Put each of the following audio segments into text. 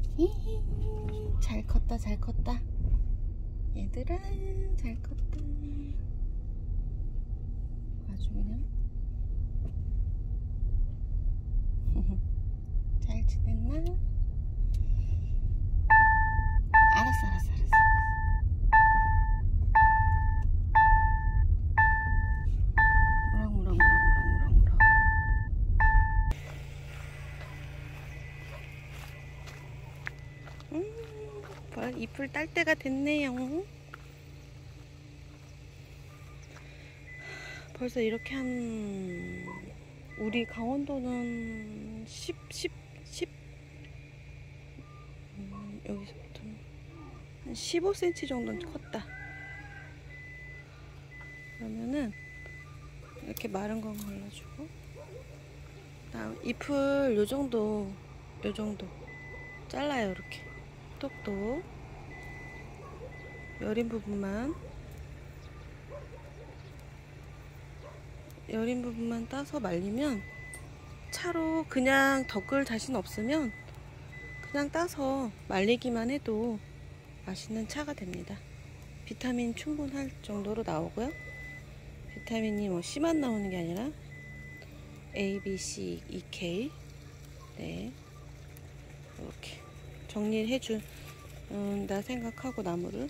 잘 컸다, 잘 컸다. 얘들아, 잘 컸다. 아주 그냥. 잘 지냈나? 알았어, 알았어, 알았어. 무럭무럭무럭무럭무럭무럭. 잎을 딸 때가 됐네요. 벌써 이렇게 우리 강원도는 10 여기서부터 한 15cm 정도는 컸다. 그러면은 이렇게 마른 건 걸러주고, 다음 잎을 요 정도 잘라요. 이렇게 톡톡 여린 부분만 따서 말리면, 차로 그냥 덮을 자신 없으면 그냥 따서 말리기만 해도 맛있는 차가 됩니다. 비타민 충분할 정도로 나오고요. 비타민이 뭐 C만 나오는 게 아니라 A, B, C, E, K. 네, 이렇게 정리를 해준다 생각하고 나무를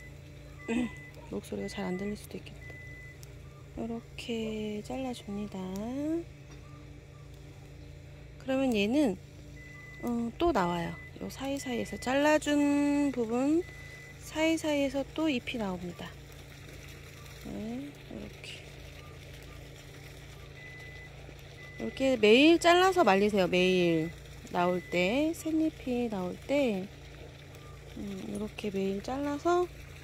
목소리가 잘 안 들릴 수도 있겠다. 이렇게 잘라줍니다. 그러면 얘는 또 나와요. 요 사이사이에서 잘라준 부분 사이사이에서 또 잎이 나옵니다. 네, 이렇게 매일 잘라서 말리세요. 매일 나올 때, 샌잎이 나올 때 이렇게 매일 잘라서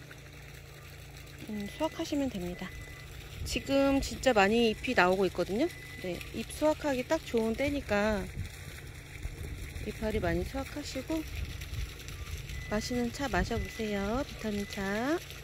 수확하시면 됩니다. 지금 진짜 많이 잎이 나오고 있거든요. 네, 잎 수확하기 딱 좋은 때니까 이파리 많이 수확하시고 맛있는 차 마셔보세요. 비타민 차.